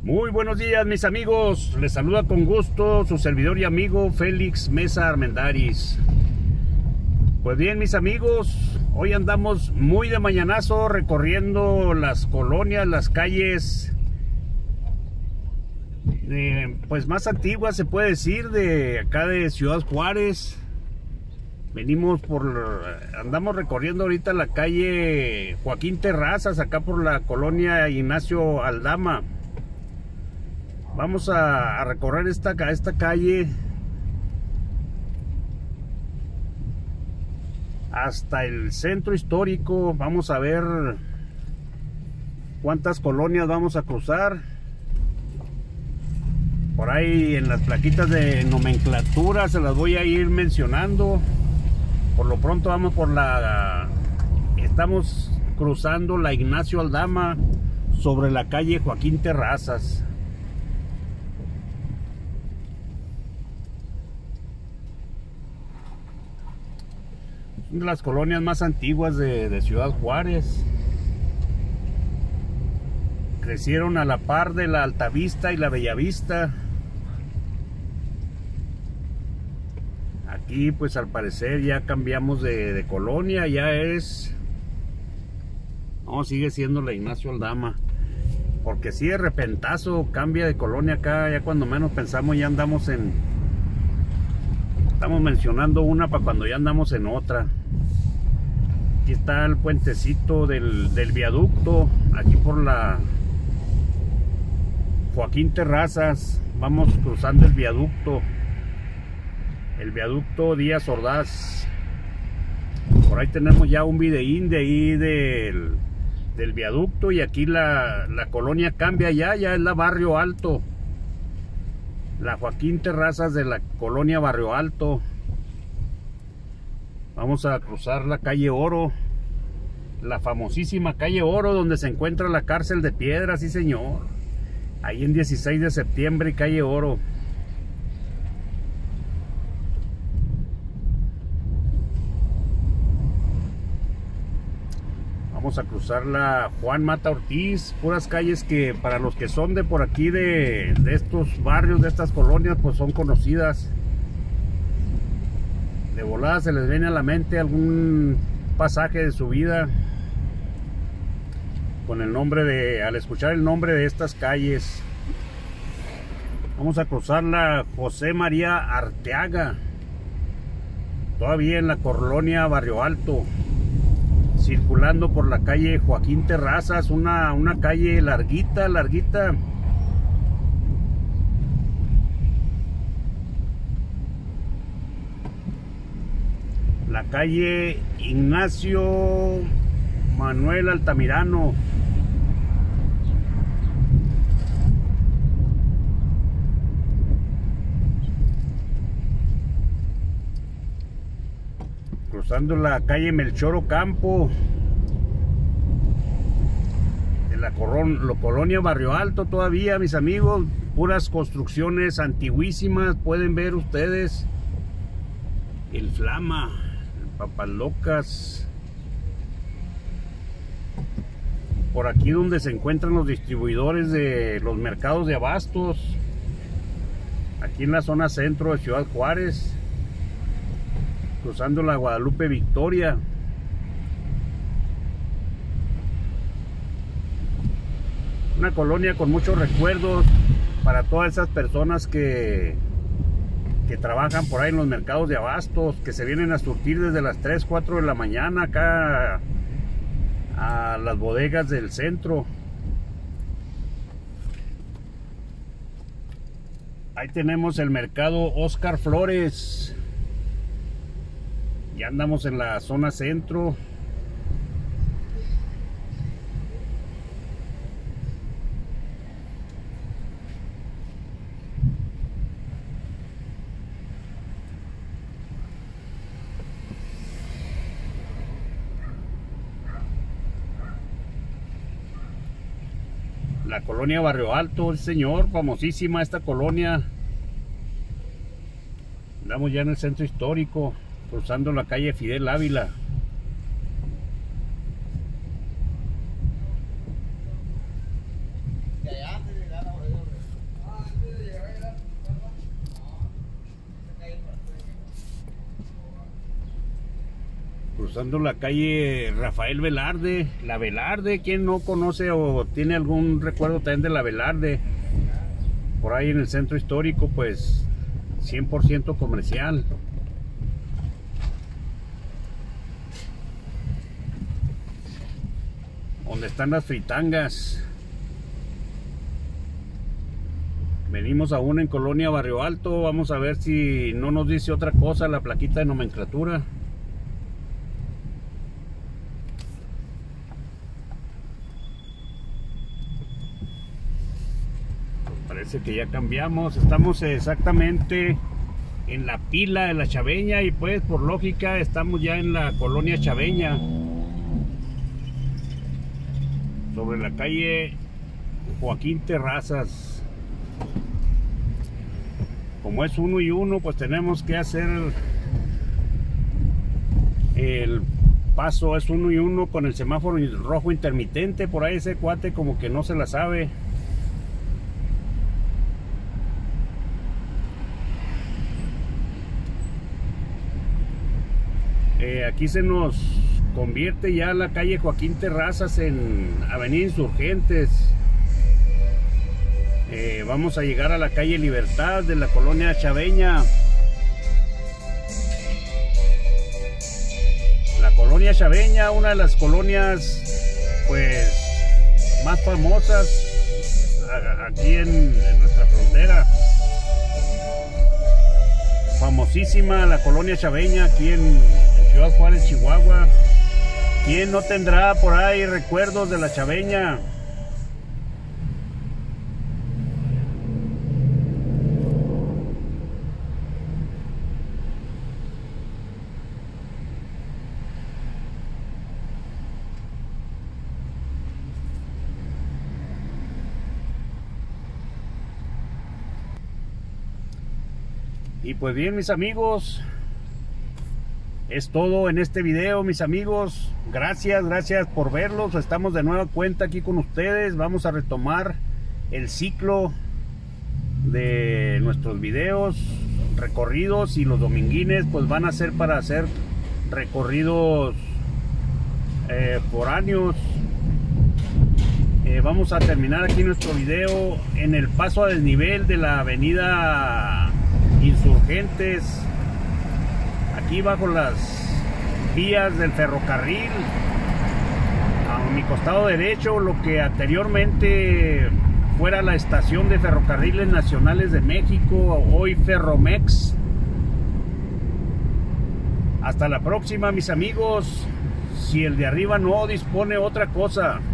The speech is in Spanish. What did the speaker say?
Muy buenos días, mis amigos. Les saluda con gusto su servidor y amigo Félix Mesa Armendáriz. Pues bien, mis amigos, hoy andamos muy de mañanazo recorriendo las colonias, las calles pues más antiguas, se puede decir, de acá de Ciudad Juárez. Andamos recorriendo ahorita la calle Joaquín Terrazas, acá por la colonia Ignacio Aldama. Vamos a recorrer esta calle hasta el centro histórico. Vamos a ver cuántas colonias vamos a cruzar. Por ahí en las plaquitas de nomenclatura se las voy a ir mencionando. Por lo pronto estamos cruzando la Ignacio Aldama sobre la calle Joaquín Terrazas. Una de las colonias más antiguas de Ciudad Juárez. Crecieron a la par de la Altavista y la Bellavista. Aquí pues al parecer ya cambiamos de colonia, sigue siendo la Ignacio Aldama, porque si de repentazo cambia de colonia acá, ya cuando menos pensamos ya estamos mencionando una para cuando ya andamos en otra. Aquí está el puentecito del viaducto, aquí por la Joaquín Terrazas. Vamos cruzando el viaducto Díaz Ordaz. Por ahí tenemos ya un videín de ahí del viaducto, y aquí la colonia cambia, ya es la Barrio Alto, la Joaquín Terrazas de la colonia Barrio Alto. Vamos a cruzar la calle Oro, la famosísima calle Oro, donde se encuentra la cárcel de Piedra, sí señor, ahí en 16 de septiembre y calle Oro. Vamos a cruzar la Juan Mata Ortiz, puras calles que para los que son de por aquí, de estos barrios, de estas colonias, pues son conocidas. De volada se les viene a la mente algún pasaje de su vida con el nombre al escuchar el nombre de estas calles. Vamos a cruzar la José María Arteaga, todavía en la colonia Barrio Alto, circulando por la calle Joaquín Terrazas, una calle larguita. La calle Ignacio Manuel Altamirano. Cruzando la calle Melchor Ocampo de la colonia Barrio Alto, todavía, mis amigos, puras construcciones antiguísimas. Pueden ver ustedes el Flama, el Papalocas, por aquí donde se encuentran los distribuidores de los mercados de abastos, aquí en la zona centro de Ciudad Juárez. Cruzando la Guadalupe Victoria. Una colonia con muchos recuerdos para todas esas personas que trabajan por ahí en los mercados de abastos, que se vienen a surtir desde las 3, 4 de la mañana acá a las bodegas del centro. Ahí tenemos el mercado Oscar Flores. Ya andamos en la zona centro. La colonia Barrio Alto, señor, famosísima esta colonia. Andamos ya en el centro histórico, cruzando la calle Fidel Ávila. cruzando la calle Rafael Velarde, la Velarde. ¿Quién no conoce o tiene algún recuerdo también de la Velarde? Por ahí en el centro histórico, pues 100% comercial. Donde están las fritangas. Venimos aún en Colonia Barrio Alto. Vamos a ver si no nos dice otra cosa la plaquita de nomenclatura. Parece que ya cambiamos. Estamos exactamente en la pila de la Chaveña y pues por lógica estamos ya en la Colonia Chaveña, sobre la calle Joaquín Terrazas. Como es 1 y 1, pues tenemos que hacer el paso, es 1 y 1 con el semáforo rojo intermitente. Por ahí ese cuate como que no se la sabe. Aquí se nos convierte ya la calle Joaquín Terrazas en Avenida Insurgentes. Vamos a llegar a la calle Libertad de la Colonia Chaveña. La Colonia Chaveña, una de las colonias pues más famosas aquí en nuestra frontera. Famosísima la Colonia Chaveña aquí en Ciudad Juárez, Chihuahua. ¿Quién no tendrá por ahí recuerdos de la Chaveña? Y pues bien, mis amigos, es todo en este video, mis amigos. Gracias por verlos. Estamos de nueva cuenta aquí con ustedes. Vamos a retomar el ciclo de nuestros videos, recorridos, y los dominguines pues van a ser para hacer recorridos foráneos. Vamos a terminar aquí nuestro video en el paso a desnivel de la avenida Insurgentes, aquí bajo las vías del ferrocarril. A mi costado derecho, lo que anteriormente fuera la estación de Ferrocarriles Nacionales de México, hoy Ferromex. Hasta la próxima, mis amigos, si el de arriba no dispone otra cosa.